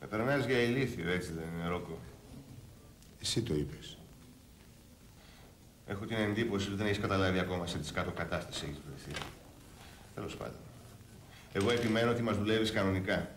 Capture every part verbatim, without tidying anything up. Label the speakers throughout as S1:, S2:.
S1: Με περνάς για ηλίθιο, έτσι δεν είναι, Ρόκο?
S2: Εσύ το είπες.
S1: Έχω την εντύπωση ότι δεν έχεις καταλάβει ακόμα σε τι κάτω κατάσταση έχεις βρεθεί. Τέλος πάντων. Εγώ επιμένω ότι μας δουλεύεις κανονικά.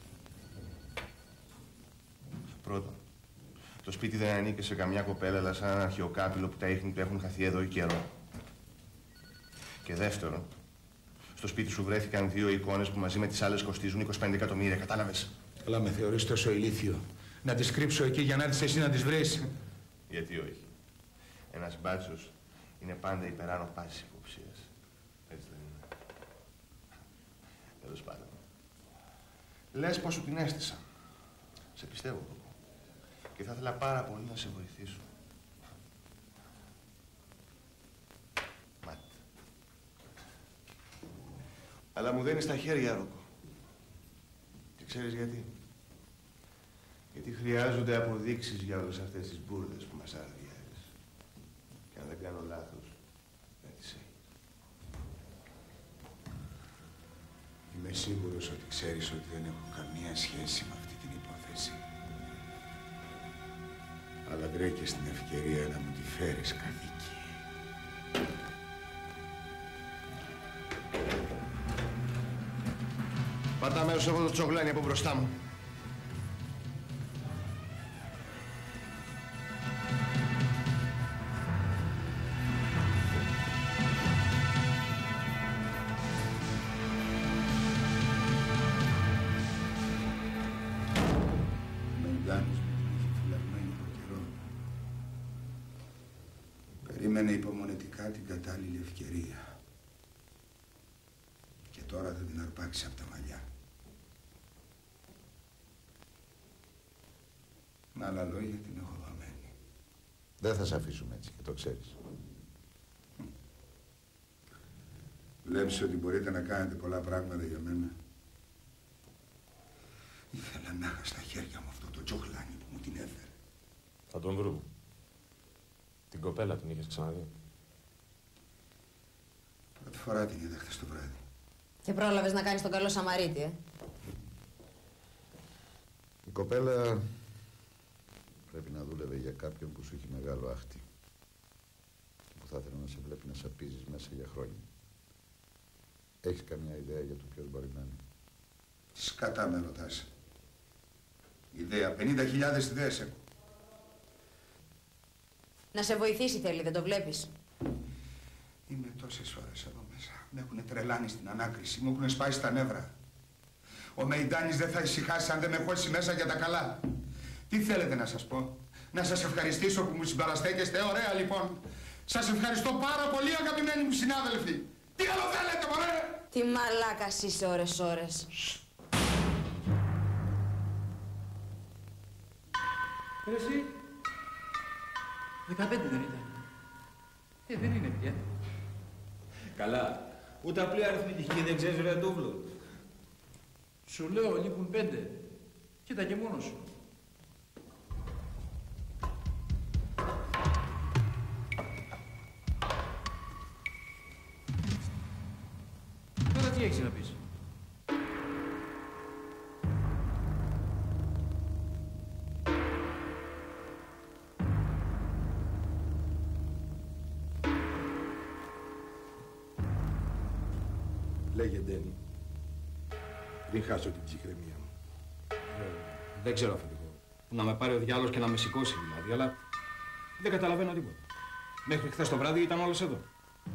S1: Πρώτον, το σπίτι δεν ανήκει σε καμιά κοπέλα, αλλά σαν ένα αρχαιοκάπηλο που τα ίχνη του έχουν χαθεί εδώ ή καιρό. Και δεύτερον, στο σπίτι σου βρέθηκαν δύο εικόνες που μαζί με τις άλλες κοστίζουν είκοσι πέντε εκατομμύρια, κατάλαβες?
S2: Αλλά με θεωρείς τόσο ηλίθιο. Να τις κρύψω εκεί για να έρθεις εσύ να τις βρεις.
S1: Γιατί όχι? Ένας μπάτσος είναι πάντα υπεράνω πάσης υποψίας. Έτσι δεν είναι? Τέλος πάντων. Λες πως σου την έστησα. Σε πιστεύω, Κόκο. Και θα ήθελα πάρα πολύ να σε βοηθήσω. Μάτε. Αλλά μου δένεις τα χέρια, Ρόκο. Και ξέρεις γιατί? Γιατί χρειάζονται αποδείξεις για όλες αυτές τις μπουρδες που μας αρδιάζεις. Και αν δεν κάνω λάθος, δεν τις έχεις.
S2: Είμαι σίγουρος ότι ξέρεις ότι δεν έχω καμία σχέση με αυτή την υπόθεση. Αλλά βρήκες την ευκαιρία να μου τη φέρεις καθήκη.
S1: Πατά μέρος από το τσογλάνι από μπροστά μου.
S2: Περίμενε υπομονετικά την κατάλληλη ευκαιρία. Και τώρα θα την αρπάξει από τα μαλλιά. Με άλλα λόγια την έχω βαμμένη.
S3: Δεν θα σε αφήσουμε έτσι και το ξέρεις.
S2: Βλέπεις ότι μπορείτε να κάνετε πολλά πράγματα για μένα. Ήθελα να είχα στα χέρια μου αυτό το τσοχλάνι που μου την έφερε.
S4: Θα τον βρούμε. Την κοπέλα την είχες ξαναδεί?
S2: Πρώτη φορά την είδα χθες το βράδυ.
S5: Και πρόλαβες να κάνεις τον καλό Σαμαρίτη, ε.
S3: Η κοπέλα πρέπει να δούλευε για κάποιον που σου έχει μεγάλο άχτη. Και που θα ήθελε να σε βλέπει να σαπίζεις μέσα για χρόνια. Έχεις καμιά ιδέα για το ποιος μπορεί να είναι?
S2: Σκατά με ρωτάς. Ιδέα, πενήντα χιλιάδες ιδέες έχω.
S5: Να σε βοηθήσει θέλει, δεν το βλέπεις?
S2: Είμαι τόσες ώρες εδώ μέσα. Με έχουν τρελάνει στην ανάκριση, μου έχουν σπάσει τα νεύρα. Ο Μεϊντάνης δεν θα ησυχάσει αν δεν με χώσει μέσα για τα καλά. Τι θέλετε να σας πω? Να σας ευχαριστήσω που μου συμπαραστέκεστε? Ωραία λοιπόν. Σας ευχαριστώ πάρα πολύ αγαπημένοι μου συνάδελφοι. Τι άλλο θέλετε μωρέ?
S5: Τι μαλάκας είσαι ώρες ώρες.
S6: Εσύ, δεκαπέντε δεν ήταν? Ε, δεν είναι πια.
S7: Καλά. Ούτε απλή αριθμητική δεν ξέρεις ρε Ντούβλο.
S6: Σου λέω λείπουν πέντε. Κοίτα και μόνος σου. Τώρα τι έχεις να πεις?
S8: Λέγε Ντένι, πριν χάσω την ψυχραιμία μου.
S7: Ε, δεν ξέρω αφεντικό. Να με πάρει ο διάλογος και να με σηκώσει δηλαδή, αλλά δεν καταλαβαίνω τίποτα. Μέχρι χθες το βράδυ ήταν όλος εδώ.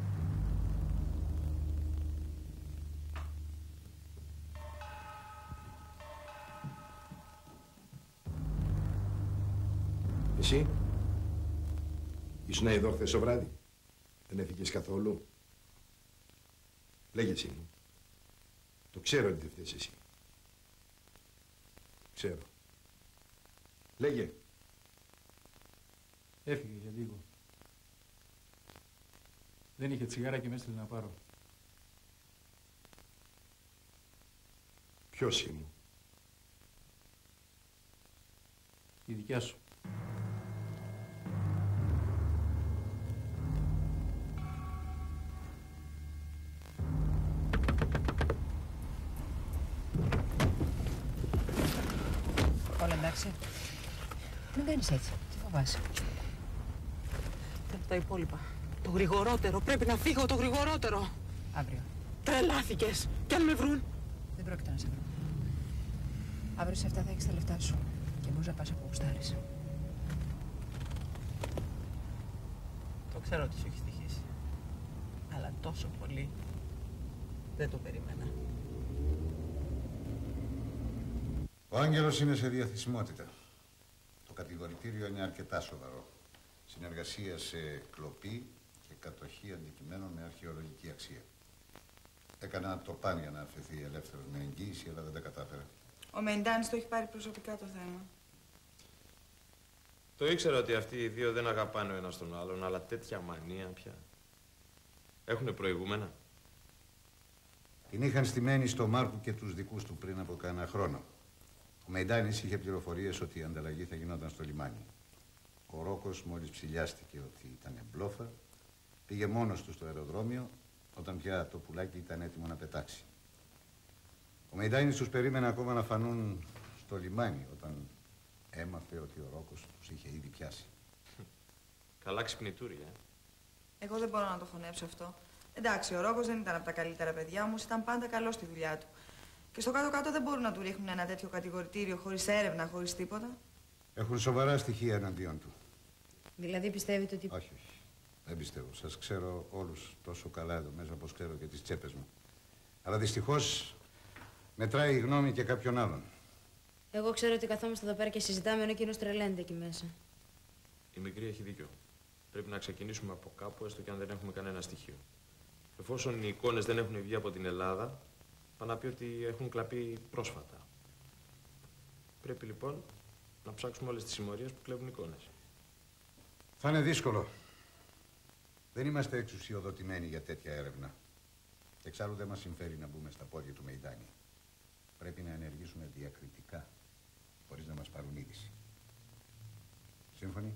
S8: Εσύ, ήσουν εδώ χθες το βράδυ? Δεν έφυγες καθόλου? Λέγε εσύ μου. Το ξέρω ότι δεν φταίς εσύ. Ξέρω. Λέγε.
S6: Έφυγε για λίγο. Δεν είχε τσιγάρα και με έστειλε να πάρω.
S8: Ποιος ήμουν?
S6: Η δικιά σου.
S9: Όλα εντάξει. Μην κάνεις έτσι. Τι φοβάσαι?
S10: Δεν τα υπόλοιπα. Το γρηγορότερο. Πρέπει να φύγω το γρηγορότερο.
S9: Αύριο.
S10: Τρελάθηκες. Κι αν με βρουν.
S9: Δεν πρόκειται να σε βρω. Αύριο σε αυτά θα έχεις τα λεφτά σου. Και μπορείς να πας όπου γουστάρεις.
S10: Το ξέρω ότι σου έχει στοιχήσει. Αλλά τόσο πολύ δεν το περίμενα.
S3: Ο Άγγελος είναι σε διαθεσιμότητα. Το κατηγορητήριο είναι αρκετά σοβαρό. Συνεργασία σε κλοπή και κατοχή αντικειμένων με αρχαιολογική αξία. Έκανα το παν για να αφαιθεί ελεύθερος με εγγύηση, αλλά δεν τα κατάφερα.
S11: Ο Μεϊντάνης το έχει πάρει προσωπικά το θέμα.
S4: Το ήξερα ότι αυτοί οι δύο δεν αγαπάνε ο ένας τον άλλον, αλλά τέτοια μανία πια. Έχουνε προηγούμενα.
S3: Την είχαν στημένη στο Μάρκο και τους δικούς του πριν από κανένα χρόνο. Ο Μεϊντάνης είχε πληροφορίες ότι η ανταλλαγή θα γινόταν στο λιμάνι. Ο Ρόκος μόλις ψηλιάστηκε ότι ήταν μπλόφα, πήγε μόνος του στο αεροδρόμιο όταν πια το πουλάκι ήταν έτοιμο να πετάξει. Ο Μεϊντάνης τους περίμενε ακόμα να φανούν στο λιμάνι όταν έμαθε ότι ο Ρόκος τους είχε ήδη πιάσει.
S4: Καλά ξυπνητούρια.
S11: Εγώ δεν μπορώ να το χωνέψω αυτό. Εντάξει, ο Ρόκος δεν ήταν από τα καλύτερα παιδιά, όμως ήταν πάντα καλός στη δουλειά του. Και στο κάτω-κάτω δεν μπορούν να του ρίχνουν ένα τέτοιο κατηγορητήριο χωρίς έρευνα, χωρίς τίποτα.
S3: Έχουν σοβαρά στοιχεία εναντίον του.
S5: Δηλαδή πιστεύετε ότι...
S3: Όχι, όχι. Δεν πιστεύω. Σας ξέρω όλους τόσο καλά εδώ μέσα όπως ξέρω και τις τσέπες μου. Αλλά δυστυχώς μετράει η γνώμη και κάποιον άλλον.
S5: Εγώ ξέρω ότι καθόμαστε εδώ πέρα και συζητάμε ενώ εκείνος τρελαίνεται εκεί μέσα.
S4: Η μικρή έχει δίκιο. Πρέπει να ξεκινήσουμε από κάπου, έστω και αν δεν έχουμε κανένα στοιχείο. Εφόσον οι εικόνες δεν έχουν βγει από την Ελλάδα, πάνε να πει ότι έχουν κλαπεί πρόσφατα. Πρέπει λοιπόν να ψάξουμε όλες τις συμμορίες που κλέβουν εικόνες.
S3: Θα είναι δύσκολο. Δεν είμαστε εξουσιοδοτημένοι για τέτοια έρευνα. Εξάλλου δεν μας συμφέρει να μπούμε στα πόδια του Μεϊντάνη. Πρέπει να ενεργήσουμε διακριτικά, χωρίς να μας πάρουν είδηση. Σύμφωνοι?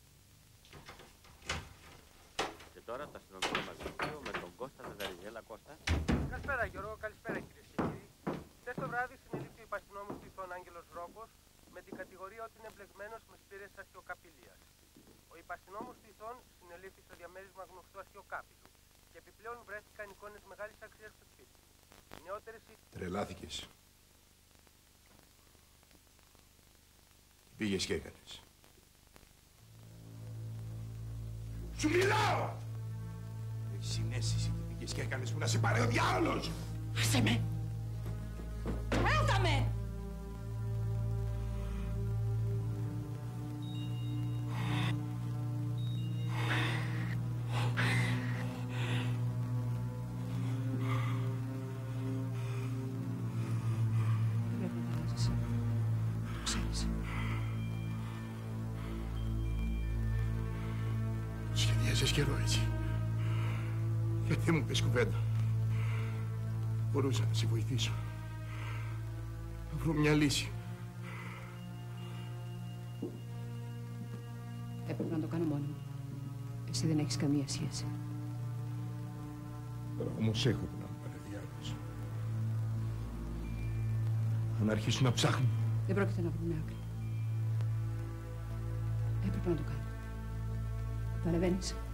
S12: Και τώρα το αστυνομικό magazine με τον Κώστα Ζεζαριζέλα. Κώστα.
S13: Καλησπέρα Γιώργο, καλησπέρα κυρίες και κύριοι. Χθες το βράδυ συνελήφθη ο υπαστυνόμος του Ιθών Άγγελος Ρόκος με την κατηγορία ότι είναι εμπλεγμένος με σπήρες αρχαιοκαπηλείας. Ο υπαστυνόμος του Ιθών συνελήφθη στο διαμέρισμα γνωστού αρχαιοκάπηλου και επιπλέον βρέθηκαν εικόνες μεγάλης αξίας στο σπίτι. Οι νεότερες...
S8: Τρελάθηκες. Πήγες και έκανες. Σου μιλάω! Έχεις συνέστηση τι πήγες και έκανες που να σε πάρει ο διάολος!
S10: Άσε με! Έλτα με!
S8: Σχεδιάζεις καιρό έτσι. Γιατί μου πες κουβέντα. Μπορούσα να σε βοηθήσω. Να βρω μια λύση.
S9: Έπρεπε να το κάνω μόνο μου. Εσύ δεν έχεις καμία σχέση.
S8: Τώρα όμως έχω που να μου πάρει διάλογος. Αν αρχίσουν να ψάχνουν.
S9: Δεν πρόκειται να βρούμε άκρη. Έπρεπε να το κάνω. Παραβαίνεις.